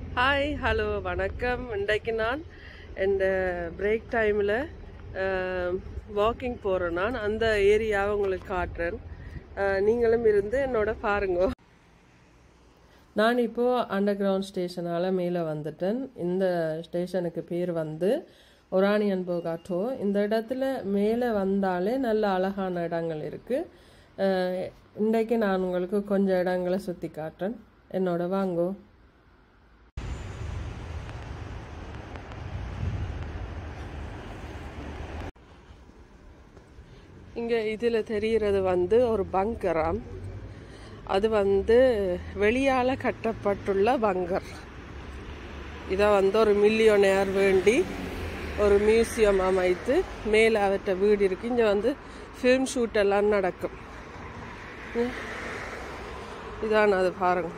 Hi hello வணக்கம். இன்றைக்கு நான் இந்த பிரேக் டைமில் வாக்கிங் போகிறேன். நான் அந்த ஏரியாவை உங்களுக்கு காட்டுறேன். நீங்களும் இருந்து என்னோட பாருங்க. நான் இப்போது அண்டர் கிரவுண்ட் ஸ்டேஷனால் மேலே வந்துட்டேன். இந்த ஸ்டேஷனுக்கு பேர் வந்து ஒரானியன் போகாட்டோ. இந்த இடத்துல மேலே வந்தாலே நல்ல அழகான இடங்கள் இருக்குது. இன்றைக்கு நான் உங்களுக்கு கொஞ்சம் இடங்களை சுற்றி காட்டுறேன். என்னோட வாங்கோ. இங்கே இதில் தெரிகிறது வந்து ஒரு பங்கராம். அது வந்து வெளியால் கட்டப்பட்டுள்ள பங்கர். இதை வந்து ஒரு மில்லியோனேர் வேண்டி ஒரு மியூசியம் அமைத்து மேலே அவர்கிட்ட வீடு இருக்குது. இங்கே வந்து ஃபிலிம் ஷூட் எல்லாம் நடக்கும். இதான் அது பாருங்க.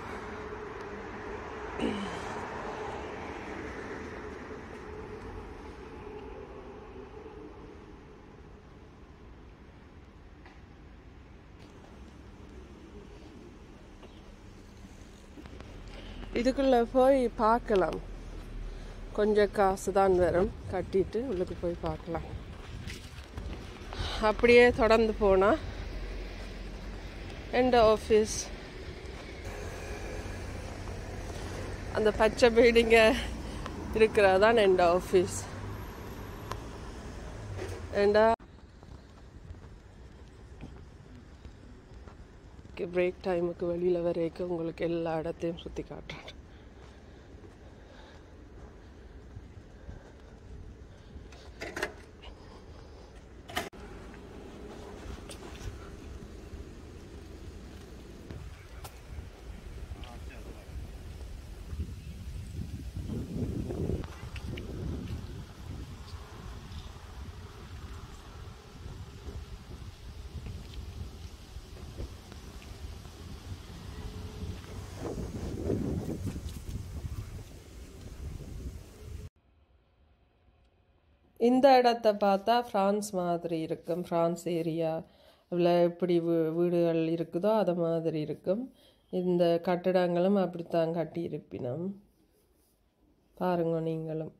இதுக்குள்ளே போய் பார்க்கலாம். கொஞ்சம் காசு தான் வரும், கட்டிட்டு உள்ளுக்கு போய் பார்க்கலாம். அப்படியே தொடர்ந்து போனால் எந்த ஆஃபீஸ், அந்த பச்சை பில்டிங்க இருக்கிறதான் எந்த ஆஃபீஸ். ஏண்டா பிரேக் டைமுக்கு வெளியில் வரைக்கும் உங்களுக்கு எல்லா இடத்தையும் சுற்றி காட்டுறேன். இந்த இடத்த பார்த்தா ஃப்ரான்ஸ் மாதிரி இருக்கும். ஃப்ரான்ஸ் ஏரியாவில் எப்படி வீடுகள் இருக்குதோ அது மாதிரி இருக்கும். இந்த கட்டிடங்களும் அப்படித்தான் கட்டியிருப்பினோம். பாருங்க நீங்களும்.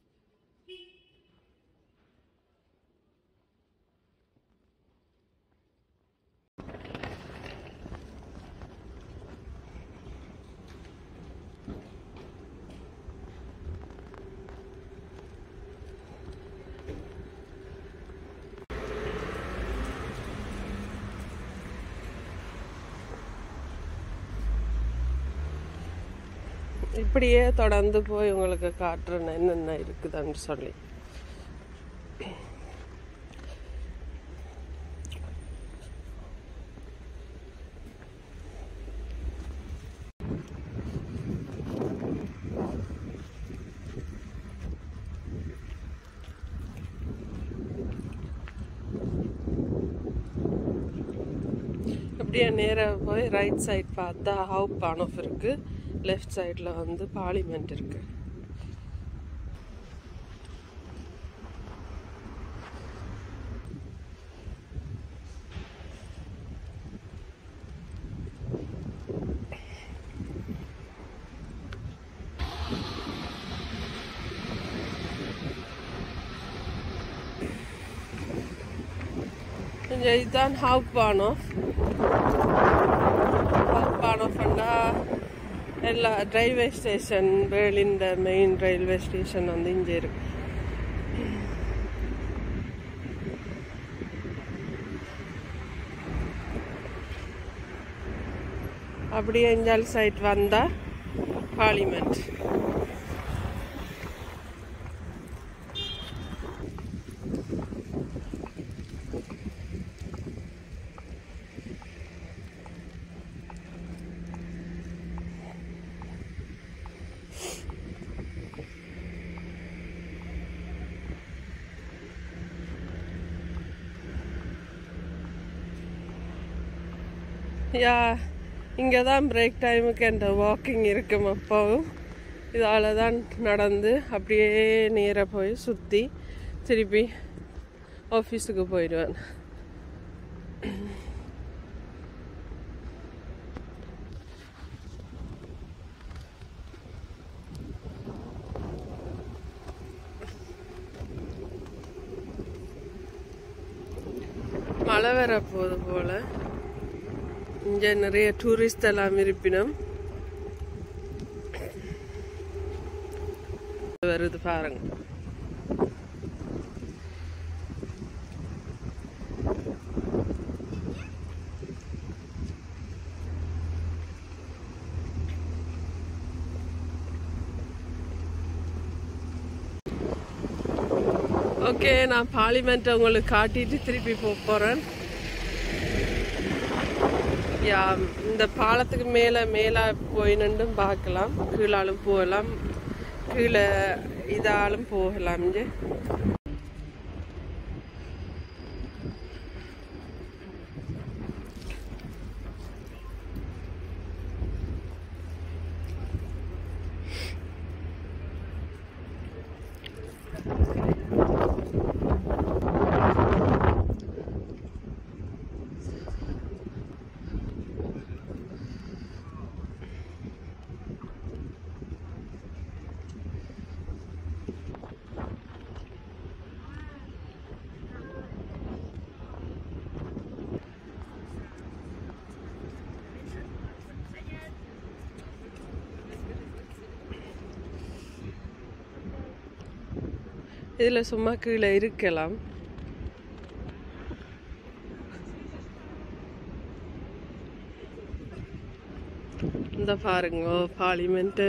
இப்படியே தொடர்ந்து போய் உங்களுக்கு காட்டுறேன் என்னென்ன இருக்குதுன்னு சொல்லி. அப்படியே நேராக போய் ரைட் சைட் பார்த்தா ஹவுப் பானோஃப் இருக்குது. லெஃப்ட் சைடில் வந்து பார்லிமெண்ட் இருக்கு. இதுதான் ஹவுப் பானோஃப். ஹவுப் பானோஃப்னா எல்லா railway station, Berlin main railway station வந்து இங்கே இருக்கு. அப்படியே இஞ்சால் சைட் வந்தா பார்லிமெண்ட். யா, இங்கே தான் பிரேக் டைமுக்கு என்ற வாக்கிங் இருக்கும். அப்போவும் இதால் தான் நடந்து அப்படியே நேராக போய் சுற்றி திருப்பி ஆஃபீஸுக்கு போயிடுவேன். மழை வர போது போல. இங்க நிறைய டூரிஸ்ட் எல்லாம் இருப்பினும் வருது பாருங்க. ஓகே, நான் பார்லிமெண்ட் உங்களுக்கு காட்டிட்டு திருப்பி போறேன். இந்த பாலத்துக்கு மேல போய் நின்றும் பார்க்கலாம், கீழாலும் போகலாம், கீழே இதாலும் போகலாம். இங்கே இதுல சும்மா கீழே இருக்கலாம். இந்த பாருங்க பார்லிமெண்ட்.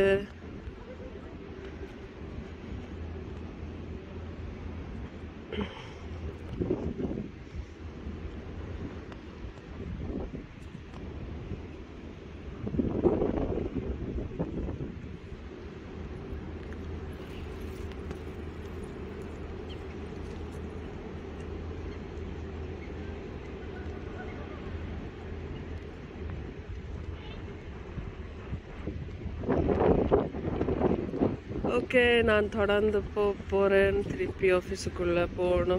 ஓகே, நான் தொடர்ந்து போறேன். திருப்பி ஆஃபீஸுக்குள்ள போகணும்.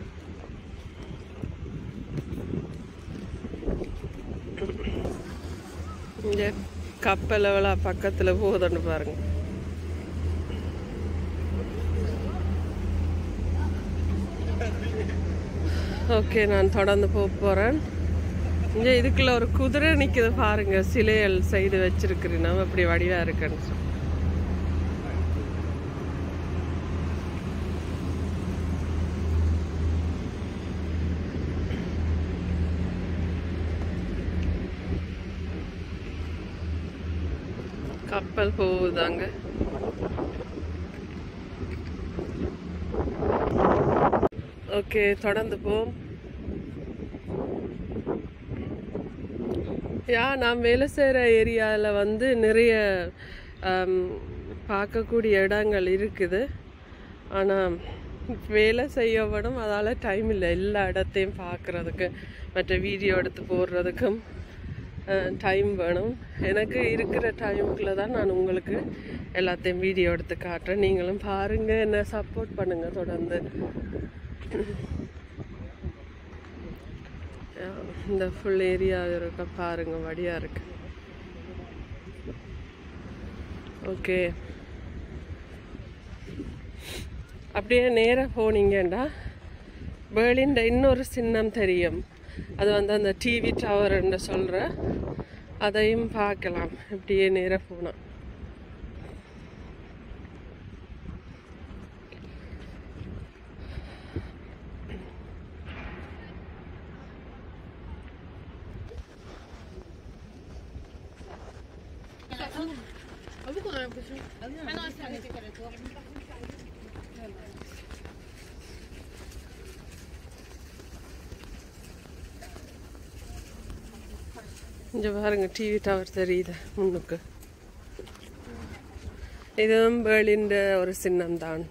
இங்க கப்பல் எவ்வளோ பக்கத்துல போகுதுன்னு பாருங்க. ஓகே, நான் தொடர்ந்து போறேன். இங்க இதுக்குள்ள ஒரு குதிரை நிக்குது பாருங்க, சிலைகள் செய்து வச்சிருக்கிறேன். நம்ம அப்படி வடிவா இருக்குன்னு கப்பல் போகுதாங்க. ஓகே, தொடர்ந்து போம். நான் வேலை செய்கிற ஏரியாவில் வந்து நிறைய பார்க்கக்கூடிய இடங்கள் இருக்குது. ஆனால் வேலை செய்ய வேணும், அதால் டைம் இல்லை எல்லா இடத்தையும் பார்க்குறதுக்கு, மற்ற வீடியோ எடுத்து போடுறதுக்கும் டைம் வேணும். எனக்கு இருக்கிற டைமுக்குள்ள தான் நான் உங்களுக்கு எல்லாத்தையும் வீடியோ எடுத்து காட்டுறேன். நீங்களும் பாருங்கள், என்ன சப்போர்ட் பண்ணுங்கள் தொடர்ந்து. இந்த ஃபுல் ஏரியா இருக்க பாருங்க, வடியா இருக்கு. ஓகே, அப்படியே நேராக போனீங்கண்டா பெர்லின் இன்னொரு சின்னம் தெரியும். அது வந்து அந்த டிவி டவர்ன்னு சொல்ற, அதையும் பார்க்கலாம் இப்படியே நேராக போனா. இங்க பாருங்க, டிவி டவர் தெரியுது முன்னுக்கு. இதுவும் பெர்லின் ஒரு சின்னம் தான்.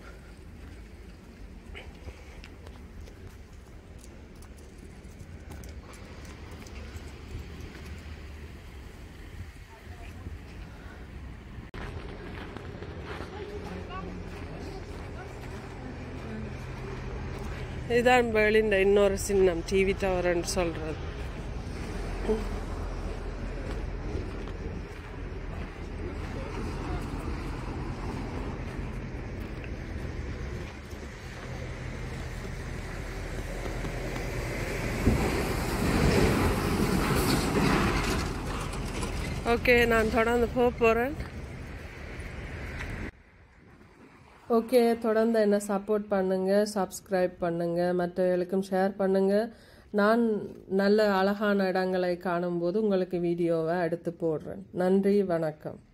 இதுதான் பெர்லின் இன்னொரு சின்னம், டிவி டவர்ன்னு சொல்றது. ஓகே, நான் தொடர்ந்து போகிறேன். ஓகே, தொடர்ந்து என்ன சப்போர்ட் பண்ணுங்கள், சப்ஸ்கிரைப் பண்ணுங்கள், மற்றவர்களுக்கும் ஷேர் பண்ணுங்கள். நான் நல்ல அழகான இடங்களை காணும்போது உங்களுக்கு வீடியோவை எடுத்து போடுறேன். நன்றி, வணக்கம்.